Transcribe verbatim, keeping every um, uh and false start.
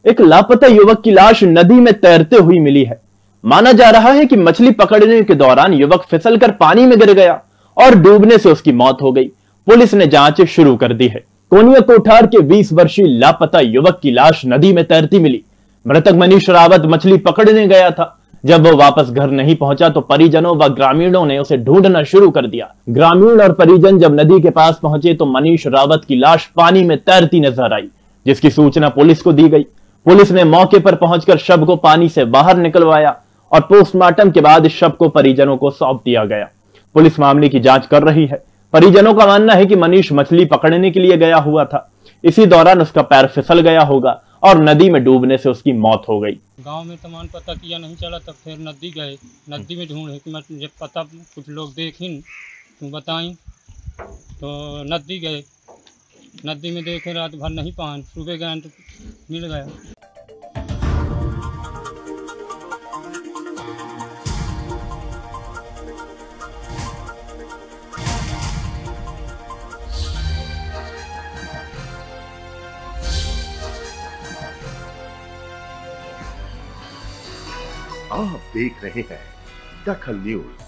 एक लापता युवक की लाश नदी में तैरते हुई मिली है। माना जा रहा है कि मछली पकड़ने के दौरान युवक फिसलकर पानी में गिर गया और डूबने से उसकी मौत हो गई। पुलिस ने जांच शुरू कर दी है। कोनिया कोठार के बीस वर्षीय लापता युवक की लाश नदी में तैरती मिली। मृतक मनीष रावत मछली पकड़ने गया था। जब वो वापस घर नहीं पहुंचा तो परिजनों व ग्रामीणों ने उसे ढूंढना शुरू कर दिया। ग्रामीण और परिजन जब नदी के पास पहुंचे तो मनीष रावत की लाश पानी में तैरती नजर आई, जिसकी सूचना पुलिस को दी गई। पुलिस ने मौके पर पहुंचकर शव को पानी से बाहर निकलवाया और पोस्टमार्टम के बाद शव को परिजनों को सौंप दिया गया। पुलिस मामले की जांच कर रही है। परिजनों का मानना है कि मनीष मछली पकड़ने के लिए गया हुआ था। इसी दौरान उसका पैर फिसल गया होगा और नदी में डूबने से उसकी मौत हो गई। गांव में तमाम पता किया नहीं चला, तब फिर नदी गए। नदी में ढूंढे कि मुझे पता, कुछ लोग देखिन तो बताई, तो नदी गए। नदी में देखे, रात भर नहीं पान, सुबह गए तो मिल गया। आप देख रहे हैं दखल न्यूज।